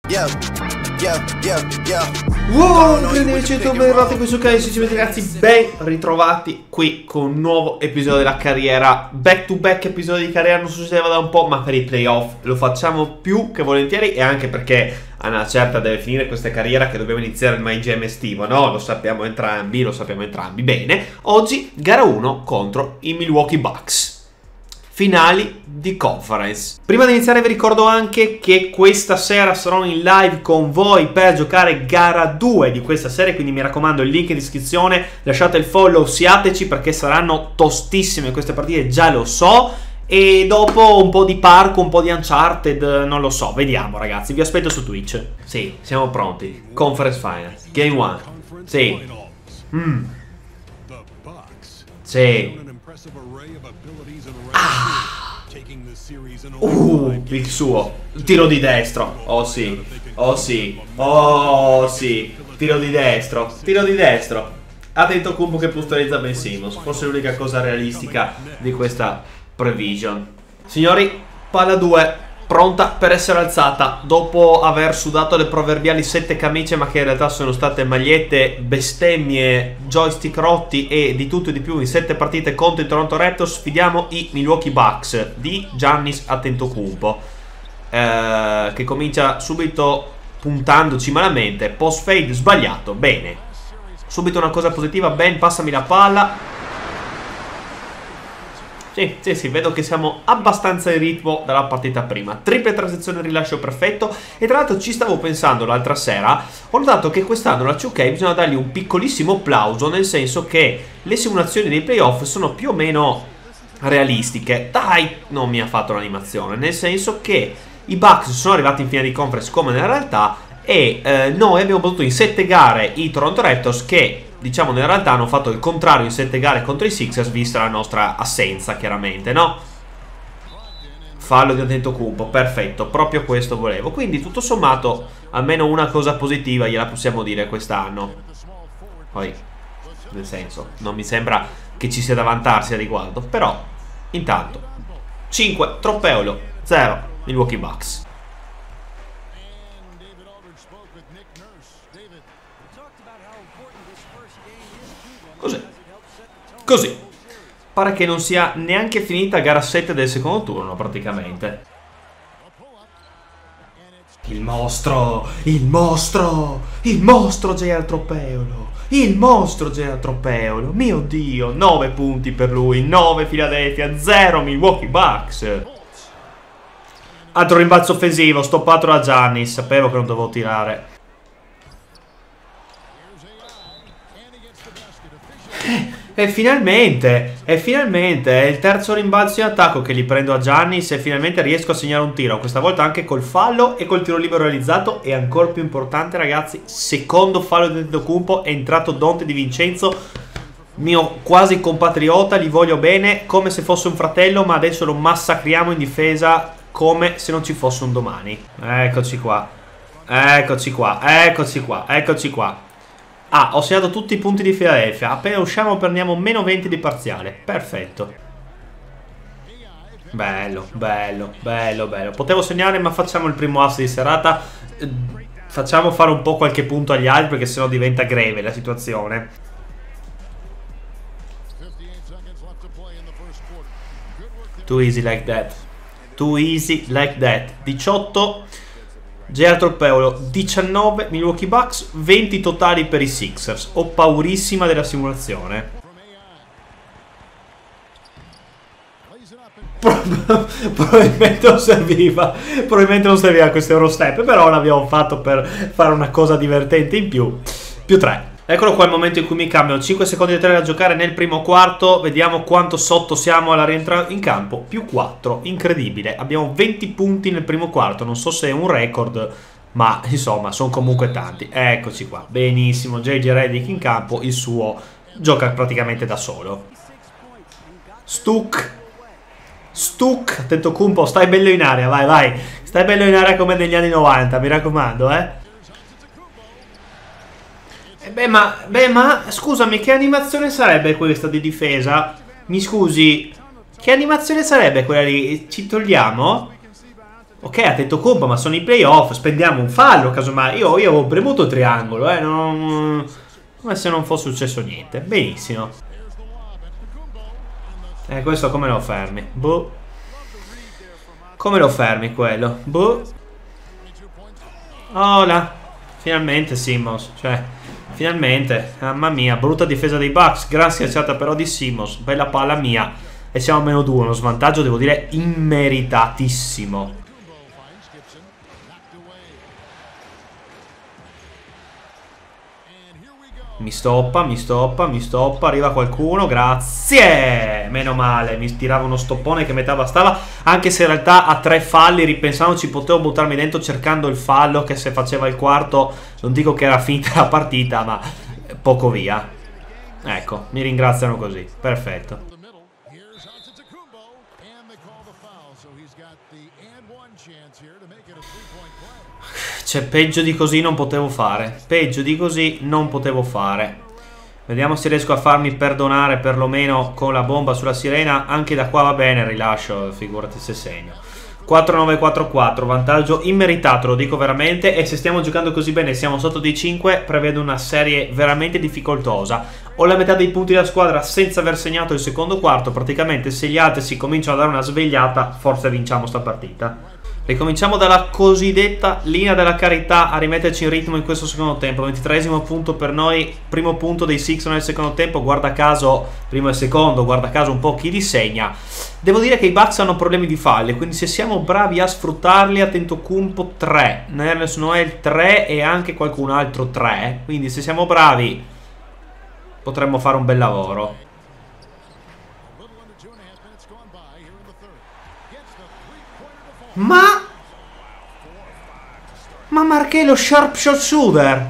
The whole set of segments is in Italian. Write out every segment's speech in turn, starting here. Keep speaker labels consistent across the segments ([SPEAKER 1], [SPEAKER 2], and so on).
[SPEAKER 1] Wow, benvenuti qui su canale, ragazzi, ben ritrovati qui con un nuovo episodio della carriera, back to back episodio di carriera, non succedeva da un po', ma per i playoff lo facciamo più che volentieri, e anche perché a una certa deve finire questa carriera che dobbiamo iniziare il My Jam estivo, no? Lo sappiamo entrambi, bene. Oggi gara 1 contro i Milwaukee Bucks. Finali di conference. Prima di iniziare vi ricordo anche che questa sera sarò in live con voi per giocare gara 2 di questa serie, quindi mi raccomando il link in descrizione, lasciate il follow, siateci perché saranno tostissime queste partite, già lo so. E dopo un po' di parco, un po' di Uncharted, non lo so, vediamo ragazzi, vi aspetto su Twitch. Sì, siamo pronti. Conference Finals, Game 1. Sì. Sì. Il suo tiro di destro. Oh sì. Oh sì. Oh sì. Tiro di destro. Tiro di destro. Antetokounmpo che puntualizza Ben Simmons. Forse l'unica cosa realistica di questa prevision. Signori, palla 2 pronta per essere alzata dopo aver sudato le proverbiali 7 camicie, ma che in realtà sono state magliette, bestemmie, joystick rotti e di tutto e di più in 7 partite contro i Toronto Raptors. Sfidiamo i Milwaukee Bucks di Giannis Antetokounmpo, che comincia subito puntandoci malamente. Post fade sbagliato, bene. Subito una cosa positiva. Ben, passami la palla. Sì, vedo che siamo abbastanza in ritmo dalla partita prima. Triple transizione, rilascio perfetto. E tra l'altro ci stavo pensando l'altra sera, ho notato che quest'anno la 2K bisogna dargli un piccolissimo applauso, nel senso che le simulazioni dei playoff sono più o meno realistiche. Dai, non mi ha fatto l'animazione, nel senso che i Bucks sono arrivati in finale di conference come nella realtà, e noi abbiamo battuto in 7 gare i Toronto Raptors, che diciamo nella realtà hanno fatto il contrario in 7 gare contro i Sixers, vista la nostra assenza chiaramente, no? Fallo di Antetokounmpo, perfetto, proprio questo volevo. Quindi tutto sommato almeno una cosa positiva gliela possiamo dire quest'anno. Poi, nel senso, non mi sembra che ci sia da vantarsi a riguardo, però intanto 5 Trofeolo 0 Milwaukee Bucks. Così. Pare che non sia neanche finita gara 7 del secondo turno praticamente. Il mostro J.R. Trofeolo, il mostro J.R. Trofeolo, mio Dio, 9 punti per lui, 9 Philadelphia, 0 Milwaukee Bucks. Altro rimbalzo offensivo, stoppato da Giannis, sapevo che non dovevo tirare. E finalmente è il terzo rimbalzo in attacco che li prendo a Giannis e finalmente riesco a segnare un tiro, questa volta anche col fallo e col tiro libero realizzato. E ancora più importante ragazzi, secondo fallo di Antetokounmpo, è entrato Donte Di Vincenzo, mio quasi compatriota, gli voglio bene come se fosse un fratello, ma adesso lo massacriamo in difesa come se non ci fosse un domani. Eccoci qua, eccoci qua, eccoci qua, eccoci qua. Ah, ho segnato tutti i punti di Philadelphia. Appena usciamo prendiamo meno 20 di parziale. Perfetto. Bello, bello, bello, bello. Potevo segnare, ma facciamo il primo ass di serata. Facciamo fare un po' qualche punto agli altri, perché sennò diventa greve la situazione. Too easy like that. Too easy like that. 18 J.R. Trofeolo, 19 Milwaukee Bucks, 20 totali per i Sixers. Ho paurissima della simulazione. Probabilmente non serviva questo Eurostep, però l'abbiamo fatto per fare una cosa divertente in più. Più 3. Eccolo qua il momento in cui mi cambiano. 5 secondi di 3 da giocare nel primo quarto. Vediamo quanto sotto siamo alla rientrata in campo. Più 4, incredibile. Abbiamo 20 punti nel primo quarto. Non so se è un record, ma insomma sono comunque tanti. Eccoci qua, benissimo. JJ Redick in campo, il suo gioca praticamente da solo. Stuck, Antetokounmpo, stai bello in area, vai, vai. Stai bello in area come negli anni 90, mi raccomando, Beh ma scusami, che animazione sarebbe questa di difesa? Mi scusi, che animazione sarebbe quella lì? Ci togliamo? Ok, ha detto Compa, ma sono i playoff, spendiamo un fallo, casomai. Io avevo premuto il triangolo, come se non fosse successo niente. Benissimo. Questo come lo fermi? Boh. Come lo fermi quello? Boh. Oh là. Finalmente Simmons. Cioè, finalmente. Mamma mia, brutta difesa dei Bucks. Gran schiacciata però di Simmons. Bella palla mia. E siamo a -2. Uno svantaggio, devo dire, immeritatissimo. Mi stoppa, mi stoppa, mi stoppa. Arriva qualcuno, grazie. Meno male, mi tirava uno stoppone che metà bastava. Anche se in realtà a 3 falli, ripensandoci, potevo buttarmi dentro cercando il fallo, che se faceva il quarto non dico che era finita la partita, ma poco via. Ecco, mi ringraziano così. Perfetto. Cioè, peggio di così non potevo fare. Peggio di così non potevo fare. Vediamo se riesco a farmi perdonare perlomeno con la bomba sulla sirena. Anche da qua va bene il rilascio, figurati se segno. 4-9-4-4, vantaggio immeritato, lo dico veramente. E se stiamo giocando così bene, siamo sotto di 5, prevedo una serie veramente difficoltosa. Ho la metà dei punti della squadra senza aver segnato il secondo quarto. Praticamente se gli altri si cominciano a dare una svegliata, forse vinciamo sta partita. Ricominciamo dalla cosiddetta linea della carità a rimetterci in ritmo in questo secondo tempo. 23esimo punto per noi, primo punto dei Sixers nel secondo tempo. Guarda caso, primo e secondo, guarda caso un po' chi li segna. Devo dire che i Bucks hanno problemi di falle, quindi se siamo bravi a sfruttarli, Antetokounmpo 3, Nerlens Noel 3 e anche qualcun altro 3. Quindi se siamo bravi potremmo fare un bel lavoro. Ma Marché lo sharp shot shooter.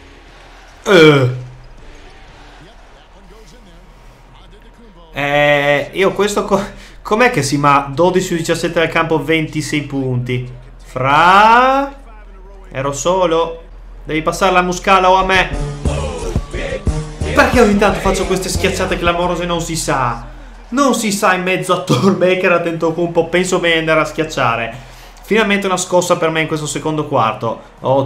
[SPEAKER 1] Io questo com'è che si ma 12 su 17 dal campo, 26 punti. Fra ero solo. Devi passare la muscala o a me. Perché ogni tanto faccio queste schiacciate clamorose? Non si sa. Non si sa in mezzo a Thormaker, Antetokounmpo. Penso bene andare a schiacciare. Finalmente una scossa per me in questo secondo quarto.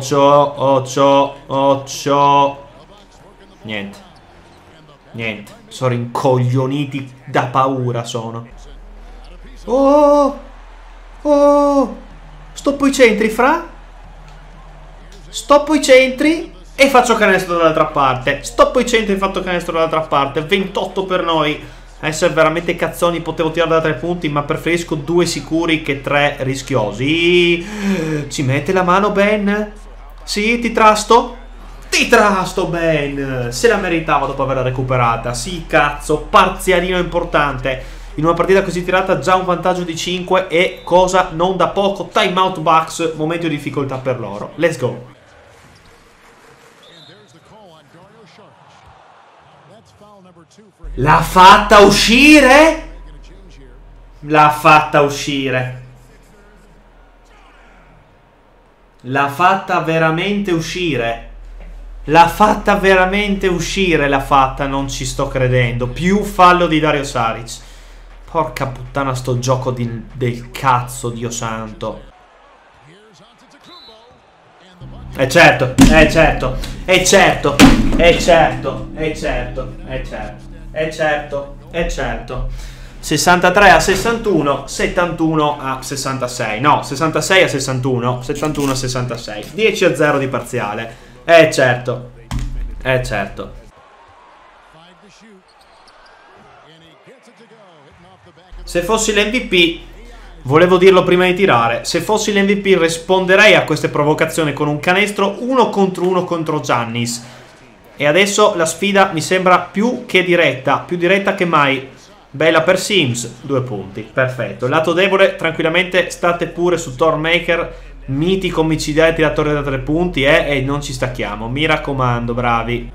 [SPEAKER 1] Occio. Niente. Sono rincoglioniti da paura, sono. Oh. Stoppo i centri, fra. Stoppo i centri e faccio canestro dall'altra parte. Stoppo i centri e faccio canestro dall'altra parte. 28 per noi. Essere veramente cazzoni, potevo tirare da 3 punti, ma preferisco 2 sicuri che 3 rischiosi. Ci mette la mano Ben? Sì, ti trasto? Ti trasto Ben! Se la meritava dopo averla recuperata. Sì, cazzo, parzialino importante. In una partita così tirata già un vantaggio di 5 e cosa non da poco. Time out Bucks, momento di difficoltà per loro. Let's go. L'ha fatta uscire? L'ha fatta uscire. L'ha fatta veramente uscire. L'ha fatta veramente uscire. L'ha fatta, non ci sto credendo. Più fallo di Dario Saric. Porca puttana sto gioco del cazzo, Dio santo. Certo. 63 a 61, 71 a 66. No, 66 a 61, 71 a 66. 10 a 0 di parziale. Certo. Se fossi l'MVP, volevo dirlo prima di tirare, se fossi l'MVP risponderei a queste provocazioni con un canestro 1 contro Giannis. E adesso la sfida mi sembra più che diretta, più diretta che mai. Bella per Sims, 2 punti, perfetto. Lato debole, tranquillamente state pure su Thormaker, mitico micidiale tiratore da 3 punti, e non ci stacchiamo, mi raccomando, bravi.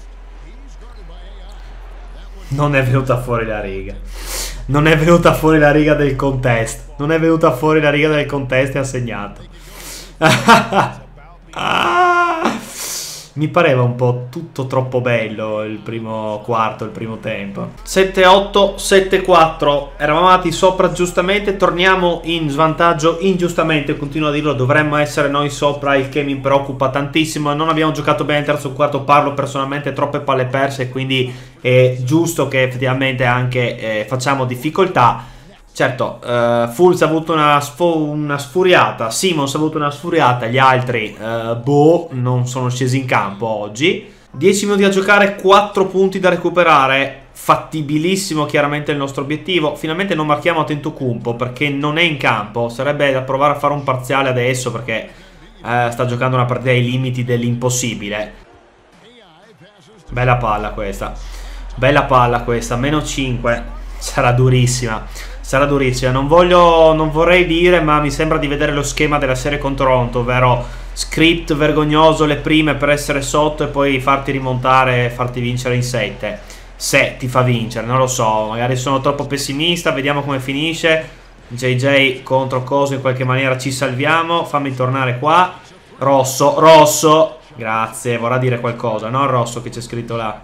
[SPEAKER 1] Non è venuta fuori la riga. Non è venuta fuori la riga del contest. Non è venuta fuori la riga del contest e ha segnato. Mi pareva un po' tutto troppo bello il primo quarto, il primo tempo. 7-8, 7-4. Eravamo andati sopra giustamente, torniamo in svantaggio ingiustamente, continuo a dirlo, dovremmo essere noi sopra, il che mi preoccupa tantissimo. Non abbiamo giocato bene il terzo quarto, parlo personalmente, troppe palle perse, quindi è giusto che effettivamente anche facciamo difficoltà. Certo, Fultz ha avuto una sfuriata, Simons ha avuto una sfuriata, gli altri, non sono scesi in campo oggi. 10 minuti a giocare, 4 punti da recuperare, fattibilissimo chiaramente il nostro obiettivo. Finalmente non marchiamo Antetokounmpo perché non è in campo, sarebbe da provare a fare un parziale adesso perché sta giocando una partita ai limiti dell'impossibile. Bella palla questa, meno 5, sarà durissima. Sarà durissima, non vorrei dire, ma mi sembra di vedere lo schema della serie con Toronto, ovvero script vergognoso le prime per essere sotto e poi farti rimontare e farti vincere in 7. Se ti fa vincere, non lo so, magari sono troppo pessimista, vediamo come finisce. JJ contro Coso, in qualche maniera ci salviamo, fammi tornare qua. Rosso, grazie, vorrà dire qualcosa, no? Il rosso che c'è scritto là.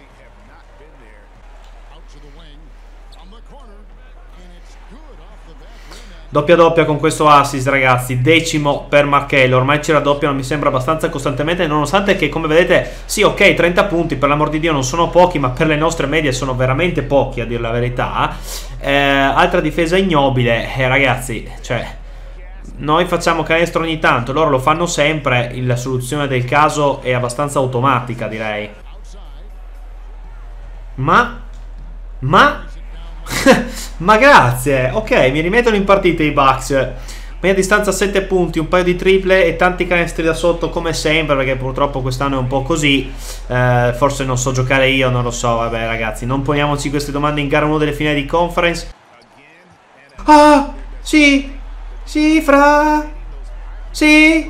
[SPEAKER 1] Doppia con questo assist, ragazzi, 10° per Markello. Ormai ci raddoppiano, mi sembra, abbastanza costantemente, nonostante che, come vedete, sì, ok, 30 punti, per l'amor di Dio non sono pochi, ma per le nostre medie sono veramente pochi, a dire la verità. Altra difesa ignobile, ragazzi, cioè, noi facciamo canestro ogni tanto, loro lo fanno sempre, la soluzione del caso è abbastanza automatica, direi. Ma grazie. Ok, mi rimettono in partita i Bucks. Media distanza 7 punti, un paio di triple e tanti canestri da sotto come sempre, perché purtroppo quest'anno è un po' così. Forse non so giocare io, non lo so. Vabbè, ragazzi, non poniamoci queste domande in gara 1 delle finali di conference. Ah, sì, fra. Sì,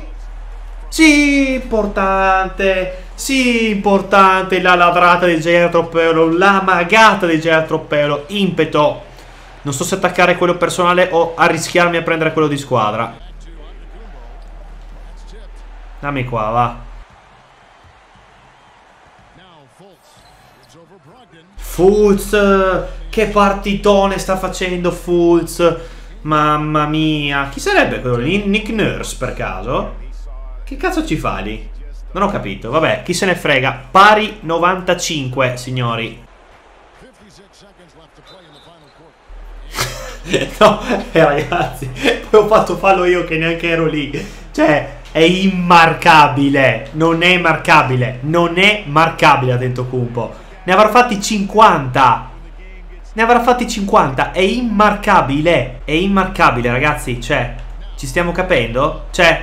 [SPEAKER 1] importante. Sì, importante, la ladrata di J.R. Troppelo, la magata di J.R. Troppelo, impeto. Non so se attaccare quello personale o arrischiarmi a prendere quello di squadra. Dammi qua, va. Fultz, che partitone sta facendo Fultz. Mamma mia. Chi sarebbe quello lì? Nick Nurse, per caso? Che cazzo ci fa lì? Non ho capito, vabbè, chi se ne frega. Pari 95, signori. No, ragazzi, poi ho fatto fallo io che neanche ero lì. Cioè, è immarcabile. Non è marcabile. Non è marcabile Antetokounmpo. Ne avrà fatti 50. Ne avrà fatti 50. È immarcabile. È immarcabile, ragazzi. Cioè, ci stiamo capendo?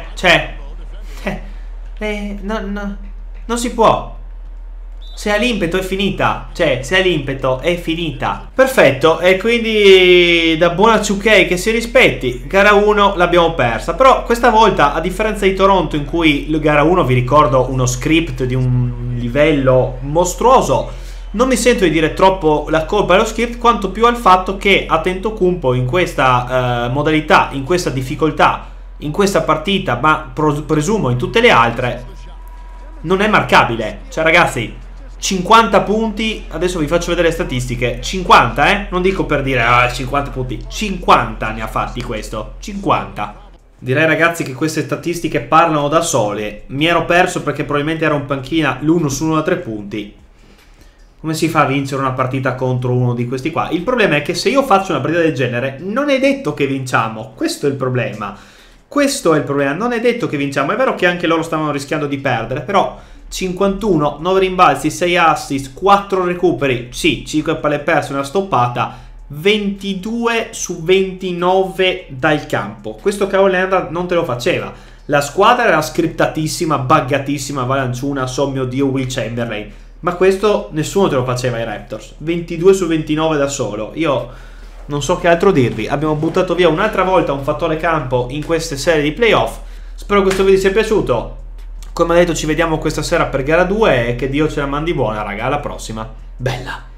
[SPEAKER 1] Non si può. Se ha l'impeto è finita. Cioè, se ha l'impeto è finita. Perfetto. E quindi da buona 2K che si rispetti, gara 1 l'abbiamo persa. Però questa volta, a differenza di Toronto, in cui gara 1, vi ricordo, uno script di un livello mostruoso, non mi sento di dire troppo la colpa dello script, quanto più al fatto che Antetokounmpo in questa modalità, in questa difficoltà, in questa partita, ma presumo in tutte le altre, non è marcabile. Cioè, ragazzi, 50 punti, adesso vi faccio vedere le statistiche. 50, non dico per dire 50 punti, 50 ne ha fatti questo, 50. Direi, ragazzi, che queste statistiche parlano da sole. Mi ero perso perché probabilmente ero in panchina l'1 su 1 da 3 punti. Come si fa a vincere una partita contro uno di questi qua? Il problema è che se io faccio una partita del genere, non è detto che vinciamo. Questo è il problema. Questo è il problema, non è detto che vinciamo. È vero che anche loro stavano rischiando di perdere, però 51, 9 rimbalzi, 6 assist, 4 recuperi, sì, 5 palle perse, una stoppata, 22 su 29 dal campo. Questo Kawhi Leonard non te lo faceva. La squadra era scriptatissima, buggatissima, Valanciuna, so mio Dio, Will Chamberlain, ma questo nessuno te lo faceva ai Raptors. 22 su 29 da solo. Io non so che altro dirvi. Abbiamo buttato via un'altra volta un fattore campo in queste serie di playoff. Spero che questo video sia piaciuto. Come detto, ci vediamo questa sera per gara 2 e che Dio ce la mandi buona, raga. Alla prossima. Bella.